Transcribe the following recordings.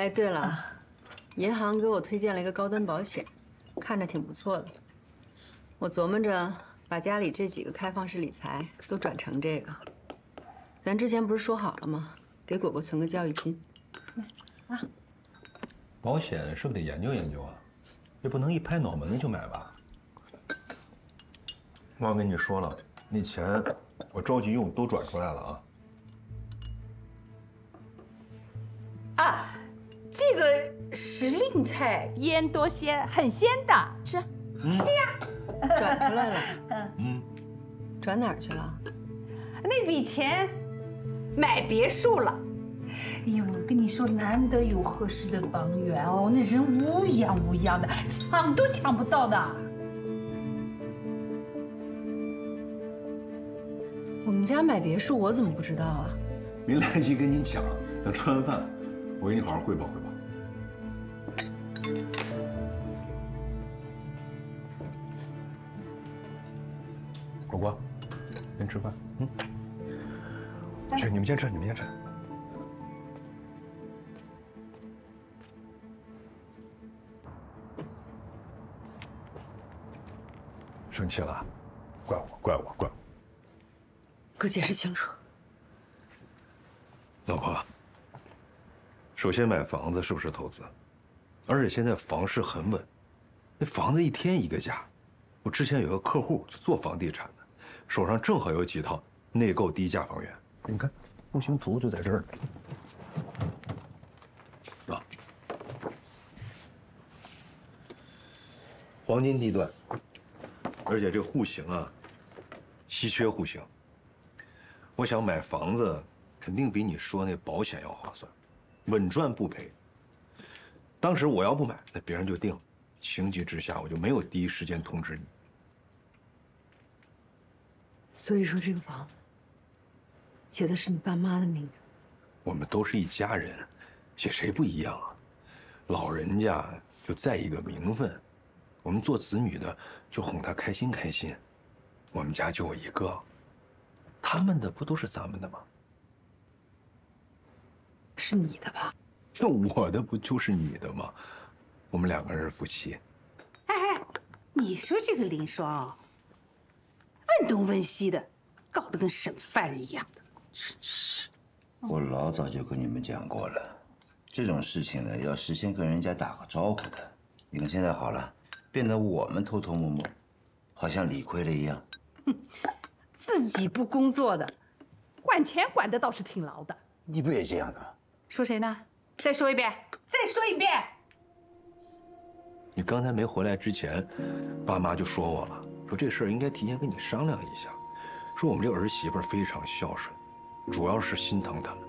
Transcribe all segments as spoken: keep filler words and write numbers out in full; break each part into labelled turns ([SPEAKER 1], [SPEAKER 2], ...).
[SPEAKER 1] 哎，对了，啊、银行给我推荐了一个高端保险，看着挺不错的。我琢磨着把家里这几个开放式理财都转成这个。咱之前不是说好了吗？给果果存个教育金。啊，
[SPEAKER 2] 保险是不是得研究研究啊？这不能一拍脑门子就买吧？我跟你说了，那钱我着急用，都转出来了啊。
[SPEAKER 3] 啊，这个时令菜腌多鲜，很鲜的，吃，嗯、吃呀。
[SPEAKER 1] 转出来了，
[SPEAKER 3] 嗯
[SPEAKER 2] 嗯，
[SPEAKER 1] 转哪儿去了？
[SPEAKER 3] 那笔钱买别墅了。哎呦，我跟你说，难得有合适的房源哦，那人乌泱乌泱的，抢都抢不到的。
[SPEAKER 1] 我们家买别墅，我怎么不知道啊？
[SPEAKER 2] 没来得及跟你讲，等吃完饭。 我给你好好汇报汇报。果果，先吃饭。嗯。去，你们先吃，你们先吃。生气了？怪我，怪我，怪我。
[SPEAKER 1] 给我解释清楚。
[SPEAKER 2] 老婆。 首先，买房子是不是投资？而且现在房市很稳，那房子一天一个价。我之前有个客户就做房地产的，手上正好有几套内购低价房源。你看，户型图就在这儿呢。啊，黄金地段，而且这户型啊，稀缺户型。我想买房子，肯定比你说那保险要划算。 稳赚不赔。当时我要不买，那别人就定了。情急之下，我就没有第一时间通知你。
[SPEAKER 1] 所以说，这个房子写的是你爸妈的名字。
[SPEAKER 2] 我们都是一家人，写谁不一样啊？老人家就在意个名分，我们做子女的就哄他开心开心。我们家就我一个，他们的不都是咱们的吗？
[SPEAKER 1] 是你的吧？
[SPEAKER 2] 那我的不就是你的吗？我们两个人是夫妻。
[SPEAKER 3] 哎哎，你说这个林双，问东问西的，搞得跟审犯人一样的，真是。
[SPEAKER 4] 我老早就跟你们讲过了，这种事情呢，要事先跟人家打个招呼的。你看现在好了，变得我们偷偷摸摸，好像理亏了一样。
[SPEAKER 3] 哼，自己不工作的，管钱管得倒是挺牢的。
[SPEAKER 4] 你不也这样的？
[SPEAKER 3] 说谁呢？再说一遍，再说一遍。
[SPEAKER 2] 你刚才没回来之前，爸妈就说我了，说这事儿应该提前跟你商量一下，说我们这儿媳妇非常孝顺，主要是心疼他们。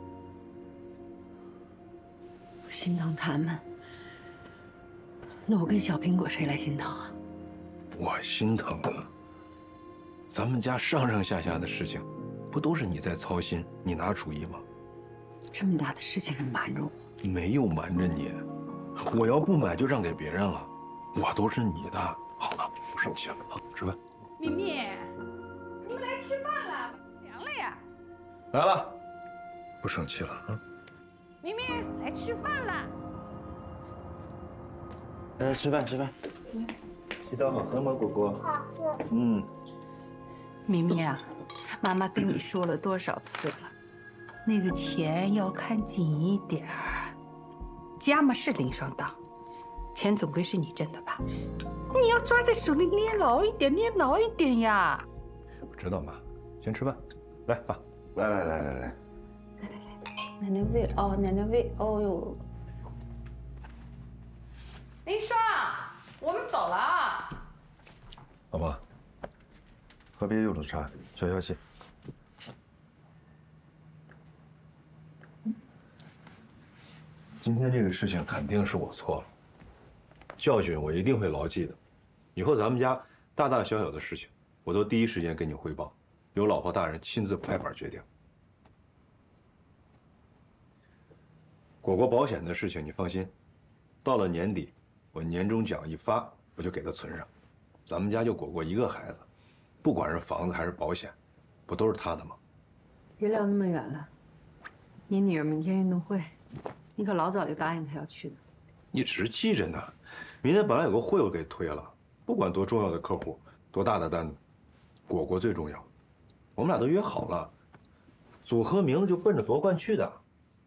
[SPEAKER 1] 我心疼他们，那我跟小苹果谁来心疼啊？
[SPEAKER 2] 我心疼啊！咱们家上上下下的事情，不都是你在操心，你拿主意吗？
[SPEAKER 1] 这么大的事情，你瞒着我？
[SPEAKER 2] 没有瞒着你，我要不买就让给别人了，我都是你的。好了，不生气了啊，吃饭。
[SPEAKER 3] 咪咪，你们来吃饭了，凉了呀。
[SPEAKER 2] 来了，不生气了啊。
[SPEAKER 3] 咪咪，来吃饭了。
[SPEAKER 4] 来吃饭吃饭。嗯，鸡蛋好喝吗，果果？
[SPEAKER 5] 好喝。
[SPEAKER 4] 嗯。
[SPEAKER 3] 咪咪啊，妈妈跟你说了多少次了？ 那个钱要看紧一点儿，家嘛是林双当，钱总归是你挣的吧？你要抓在手里捏牢一点，捏牢一点呀！
[SPEAKER 2] 我知道妈，先吃饭，来爸，
[SPEAKER 4] 来来来来来，
[SPEAKER 3] 来来来，奶奶喂哦，奶奶喂，哦呦，林双，我们走了啊！
[SPEAKER 2] 老婆，喝杯柚子茶，消消气。 今天这个事情肯定是我错了，教训我一定会牢记的。以后咱们家大大小小的事情，我都第一时间跟你汇报，由老婆大人亲自拍板决定。果果保险的事情你放心，到了年底，我年终奖一发，我就给他存上。咱们家就果果一个孩子，不管是房子还是保险，不都是他的吗？
[SPEAKER 1] 别聊那么远了，你女儿明天运动会， 你可老早就答应他要去的。
[SPEAKER 2] 一直记着呢。明天本来有个会我给推了，不管多重要的客户，多大的单子，果果最重要。我们俩都约好了，组合名字就奔着夺冠去的。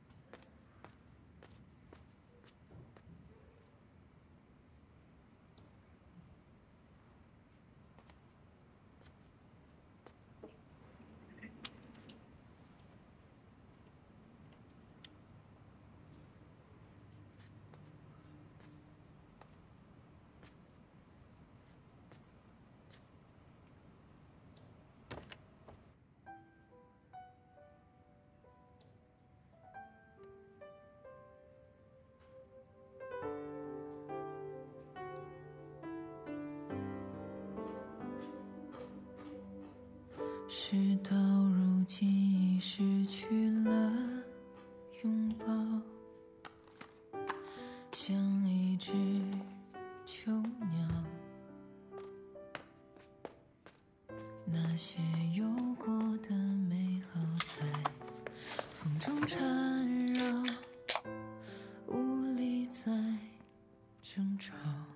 [SPEAKER 5] 事到如今已失去了拥抱，像一只囚鸟。那些有过的美好在风中缠绕，无力再争吵。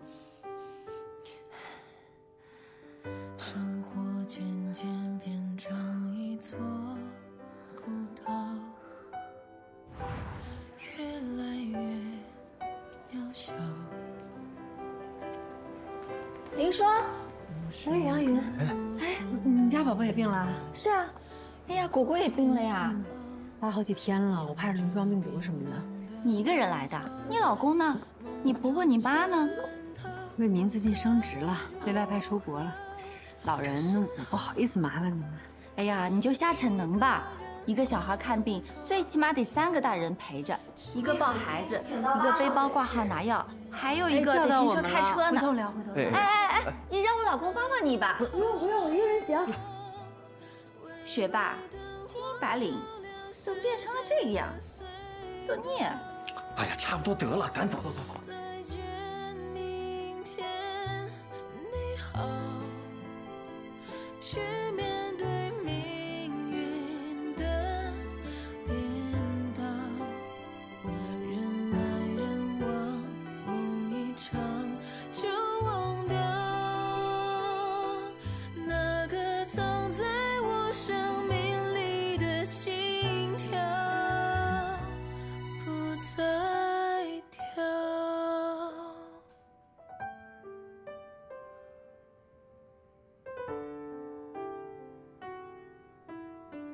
[SPEAKER 5] 生活渐渐变成一座孤岛，越来越渺小。
[SPEAKER 6] 林霜，
[SPEAKER 1] 哎，杨云，哎，你家宝宝也病了？
[SPEAKER 6] 是啊，哎呀，果果也病了呀，
[SPEAKER 1] 发好几天了，我怕是轮状病毒什么的。
[SPEAKER 6] 你一个人来的？你老公呢？你婆婆、你妈呢？
[SPEAKER 1] 魏明最近升职了，被外派出国了。老人，我不好意思麻烦你们。
[SPEAKER 6] 哎呀，你就瞎逞能吧。一个小孩看病，最起码得三个大人陪着，一个抱孩子，一个背包挂号拿药，还有一个得停车开车呢。
[SPEAKER 1] 回头聊，回头聊。
[SPEAKER 6] 哎哎哎，你让我老公帮帮你吧。
[SPEAKER 1] 不用不用，我一个人行。
[SPEAKER 6] 学霸，精英白领，怎么变成了这个样？作孽。
[SPEAKER 7] 哎呀，差不多得了，赶走，走走走。